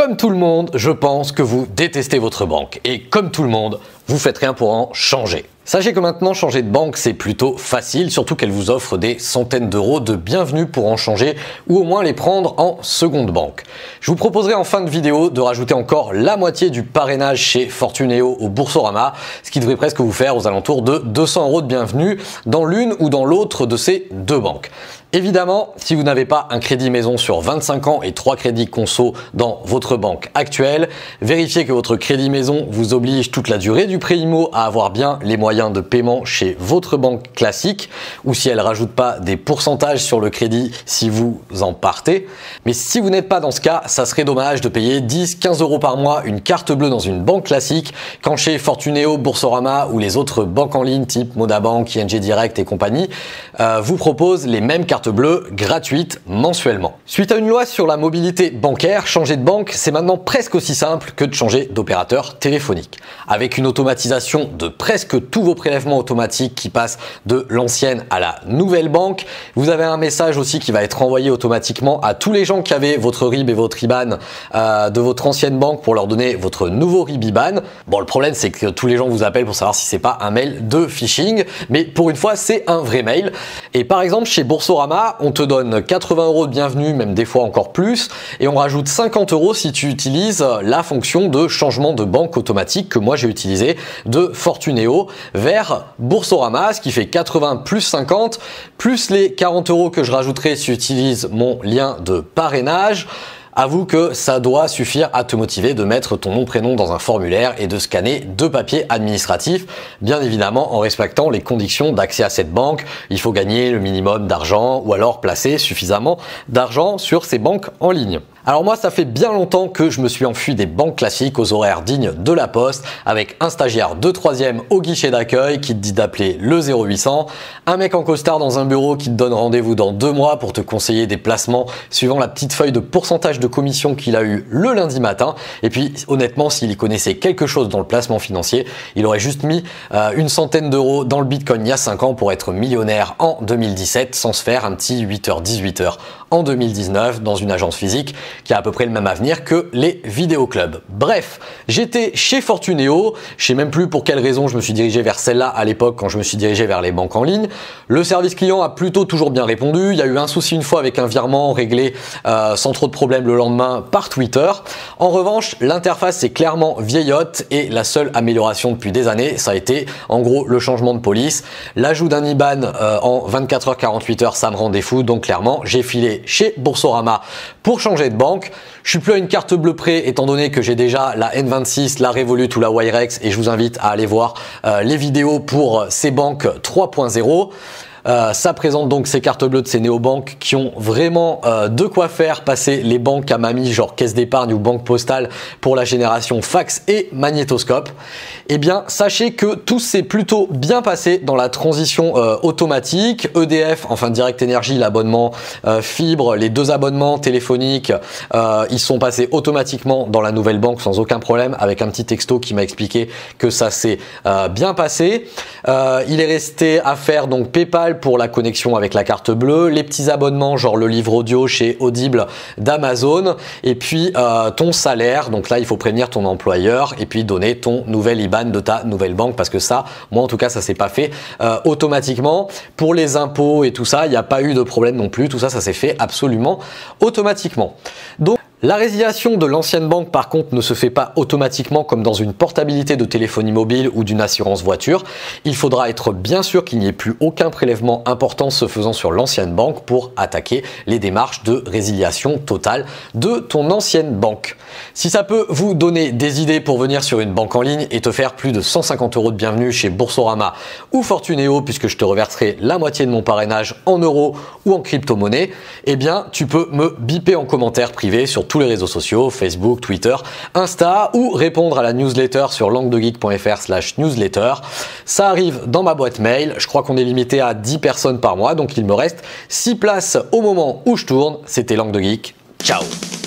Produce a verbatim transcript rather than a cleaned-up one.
Comme tout le monde, je pense que vous détestez votre banque et comme tout le monde, vous faites rien pour en changer. Sachez que maintenant, changer de banque, c'est plutôt facile, surtout qu'elle vous offre des centaines d'euros de bienvenue pour en changer ou au moins les prendre en seconde banque. Je vous proposerai en fin de vidéo de rajouter encore la moitié du parrainage chez Fortuneo au Boursorama, ce qui devrait presque vous faire aux alentours de deux cents euros de bienvenue dans l'une ou dans l'autre de ces deux banques. Évidemment, si vous n'avez pas un crédit maison sur vingt-cinq ans et trois crédits conso dans votre banque actuelle, vérifiez que votre crédit maison vous oblige toute la durée du prêt IMO à avoir bien les moyens de paiement chez votre banque classique ou si elle ne rajoute pas des pourcentages sur le crédit si vous en partez. Mais si vous n'êtes pas dans ce cas, ça serait dommage de payer dix à quinze euros par mois une carte bleue dans une banque classique quand chez Fortuneo, Boursorama ou les autres banques en ligne type Modabank, I N G Direct et compagnie euh, vous proposent les mêmes cartes bleues gratuites mensuellement. Suite à une loi sur la mobilité bancaire, changer de banque, c'est maintenant presque aussi simple que de changer d'opérateur téléphonique. Avec une automatisation de presque tous vos prélèvements automatiques qui passent de l'ancienne à la nouvelle banque, vous avez un message aussi qui va être envoyé automatiquement à tous les gens qui avaient votre R I B et votre I B A N euh, de votre ancienne banque pour leur donner votre nouveau R I B I B A N. Bon, le problème c'est que tous les gens vous appellent pour savoir si c'est pas un mail de phishing, mais pour une fois c'est un vrai mail. Et par exemple chez Boursorama, on te donne quatre-vingts euros de bienvenue, même des fois encore plus, et on rajoute cinquante euros si tu utilises la fonction de changement de banque automatique que moi j'ai utilisé de Fortuneo vers Boursorama, ce qui fait quatre-vingts plus cinquante, plus les quarante euros que je rajouterai si tu utilises mon lien de parrainage. Avoue que ça doit suffire à te motiver de mettre ton nom prénom dans un formulaire et de scanner deux papiers administratifs, bien évidemment en respectant les conditions d'accès à cette banque. Il faut gagner le minimum d'argent ou alors placer suffisamment d'argent sur ces banques en ligne. Alors moi, ça fait bien longtemps que je me suis enfui des banques classiques aux horaires dignes de la Poste, avec un stagiaire de troisième au guichet d'accueil qui te dit d'appeler le zéro huit cents, un mec en costard dans un bureau qui te donne rendez-vous dans deux mois pour te conseiller des placements suivant la petite feuille de pourcentage de commission qu'il a eu le lundi matin. Et puis honnêtement, s'il y connaissait quelque chose dans le placement financier, il aurait juste mis euh, une centaine d'euros dans le Bitcoin il y a cinq ans pour être millionnaire en deux mille dix-sept sans se faire un petit huit heures dix-huit heures en deux mille dix-neuf dans une agence physique qui a à peu près le même avenir que les vidéoclubs. Bref, j'étais chez Fortuneo, je sais même plus pour quelle raison je me suis dirigé vers celle-là à l'époque quand je me suis dirigé vers les banques en ligne. Le service client a plutôt toujours bien répondu, il y a eu un souci une fois avec un virement réglé euh, sans trop de problèmes le lendemain par Twitter. En revanche, l'interface est clairement vieillotte et la seule amélioration depuis des années, ça a été en gros le changement de police. L'ajout d'un I B A N euh, en vingt-quatre heures quarante-huit heures, ça me rendait fou, donc clairement j'ai filé chez Boursorama pour changer de banque. Je suis plus à une carte bleue près étant donné que j'ai déjà la N vingt-six, la Revolut ou la Wirex et je vous invite à aller voir euh, les vidéos pour ces banques trois point zéro. Euh, ça présente donc ces cartes bleues de ces néobanques qui ont vraiment euh, de quoi faire passer les banques à mamie genre Caisse d'épargne ou Banque Postale pour la génération fax et magnétoscope. Eh bien sachez que tout s'est plutôt bien passé dans la transition euh, automatique. E D F, enfin Direct Énergie, l'abonnement euh, fibre, les deux abonnements téléphoniques, euh, ils sont passés automatiquement dans la nouvelle banque sans aucun problème avec un petit texto qui m'a expliqué que ça s'est euh, bien passé. Euh, il est resté à faire donc PayPal pour la connexion avec la carte bleue, les petits abonnements genre le livre audio chez Audible d'Amazon et puis euh, ton salaire. Donc là il faut prévenir ton employeur et puis donner ton nouvel I B A N de ta nouvelle banque parce que ça, moi en tout cas ça s'est pas fait euh, automatiquement. Pour les impôts et tout ça, il n'y a pas eu de problème non plus, tout ça ça s'est fait absolument automatiquement. Donc la résiliation de l'ancienne banque par contre ne se fait pas automatiquement comme dans une portabilité de téléphonie mobile ou d'une assurance voiture. Il faudra être bien sûr qu'il n'y ait plus aucun prélèvement important se faisant sur l'ancienne banque pour attaquer les démarches de résiliation totale de ton ancienne banque. Si ça peut vous donner des idées pour venir sur une banque en ligne et te faire plus de cent cinquante euros de bienvenue chez Boursorama ou Fortuneo puisque je te reverserai la moitié de mon parrainage en euros ou en crypto-monnaie, eh bien tu peux me biper en commentaire privé sur tous les réseaux sociaux, Facebook, Twitter, Insta ou répondre à la newsletter sur languedegeek point fr slash newsletter. Ça arrive dans ma boîte mail. Je crois qu'on est limité à dix personnes par mois, donc il me reste six places au moment où je tourne. C'était Langue de Geek. Ciao!